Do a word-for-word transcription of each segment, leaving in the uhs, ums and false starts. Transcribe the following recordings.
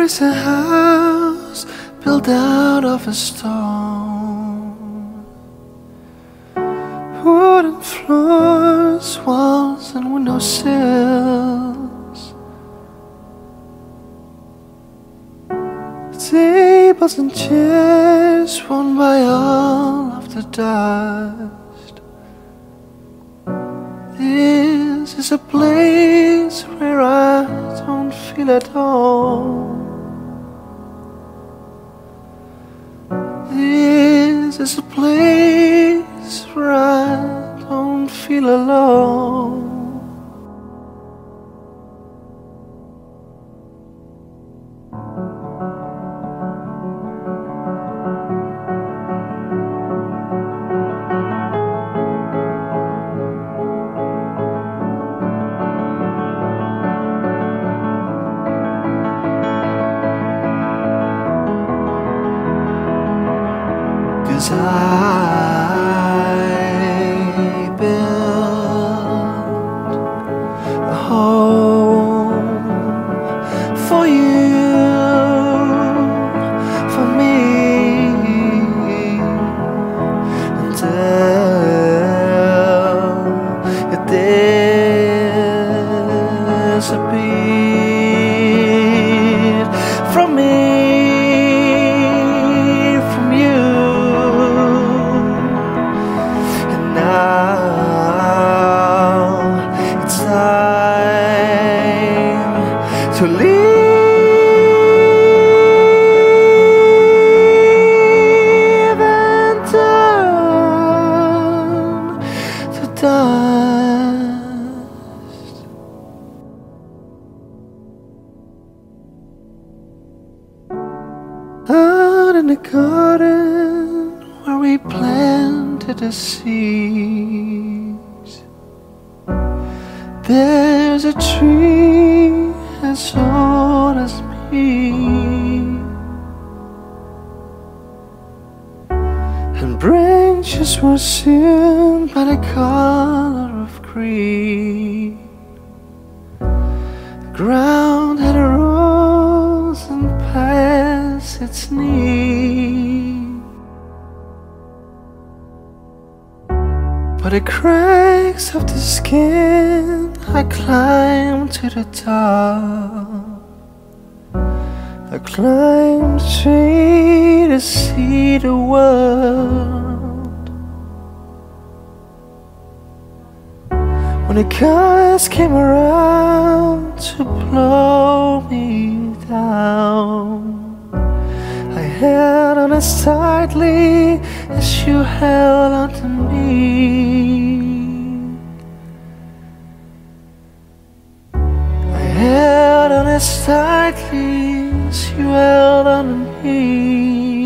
is a house built out of a stone, wooden floors, walls and windowsills, tables and chairs worn by all of the dust. This is a place where I don't feel at home. This is a place where I don't feel alone. Cause I built a home for you, for me, until it disappeared from me. To live and turn to dust. Out in the garden where we planted the seeds, there's a tree as old as me, and branches were sealed by the color of green. The ground had risen past its knee, but the cracks of the skin I climbed to the top. I climbed the tree to see the world. When the cars came around to blow me down, I held on as tightly as you held onto me. Held on as tightly as you held on me.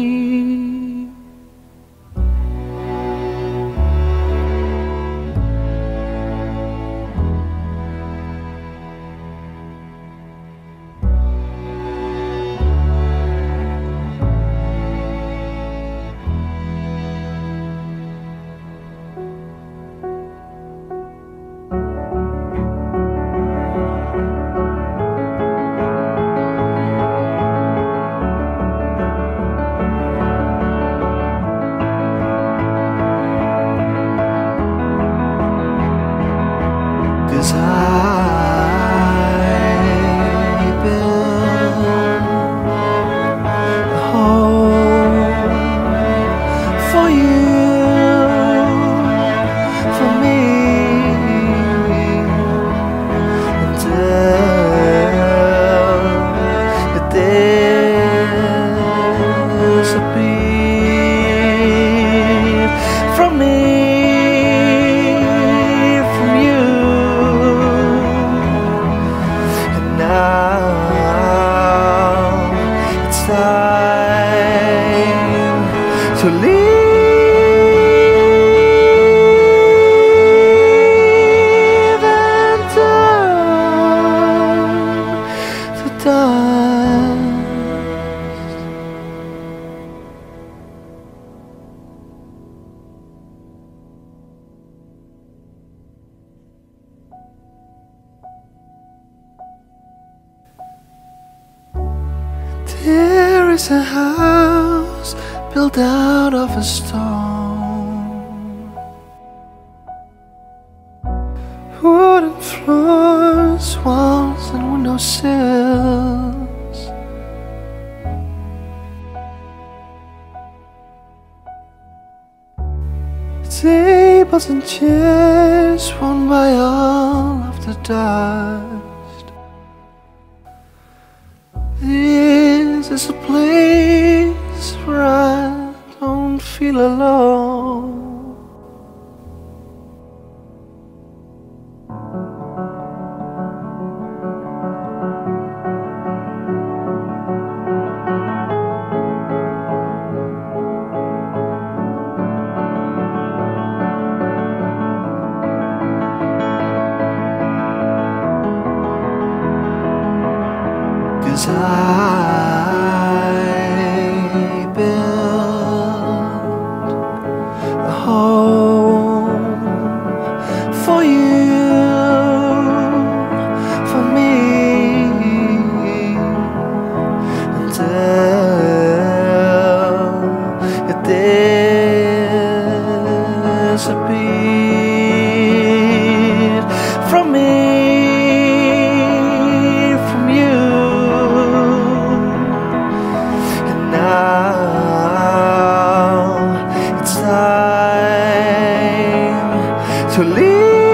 Cause I built a home for you, for me, until it disappeared from me, from you. There is a house built out of a stone, wooden floors, walls and windowsills. Tables and chairs worn by all of the dust. This is a place where I don't feel alone. Cause I built a home for you, for me, until you disappeared from me. To leave.